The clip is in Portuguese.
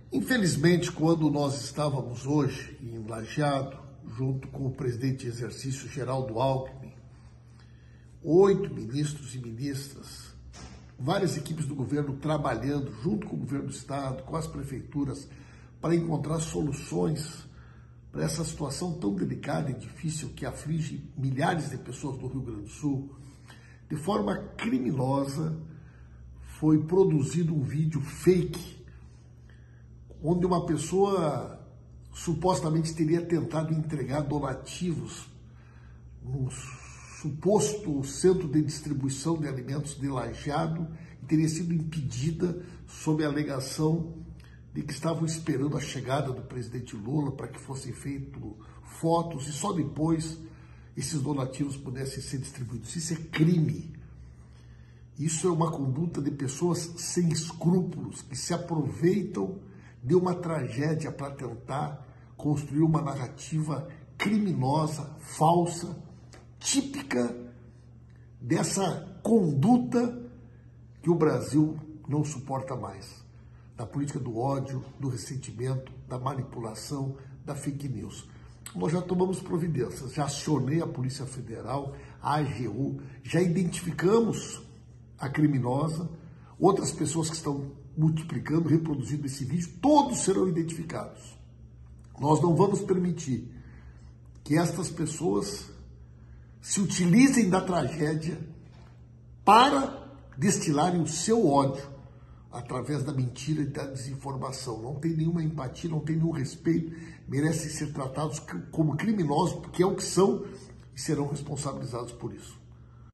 Infelizmente, quando nós estávamos hoje em Lajeado, junto com o presidente em exercício Geraldo Alckmin, 8 ministros e ministras, várias equipes do governo trabalhando junto com o governo do estado, com as prefeituras, para encontrar soluções para essa situação tão delicada e difícil que aflige milhares de pessoas do Rio Grande do Sul, de forma criminosa, foi produzido um vídeo fake, onde uma pessoa supostamente teria tentado entregar donativos num suposto centro de distribuição de alimentos de Lajeado e teria sido impedida sob a alegação de que estavam esperando a chegada do presidente Lula para que fossem feitas fotos e só depois esses donativos pudessem ser distribuídos. Isso é crime. Isso é uma conduta de pessoas sem escrúpulos, que se aproveitam de uma tragédia para tentar construir uma narrativa criminosa, falsa, típica dessa conduta que o Brasil não suporta mais. Da política do ódio, do ressentimento, da manipulação, da fake news. Nós já tomamos providências, já acionei a Polícia Federal, a AGU, já identificamos a criminosa, outras pessoas que estão multiplicando, reproduzindo esse vídeo, todos serão identificados. Nós não vamos permitir que estas pessoas se utilizem da tragédia para destilarem o seu ódio através da mentira e da desinformação. Não tem nenhuma empatia, não tem nenhum respeito, merecem ser tratados como criminosos, porque é o que são, e serão responsabilizados por isso.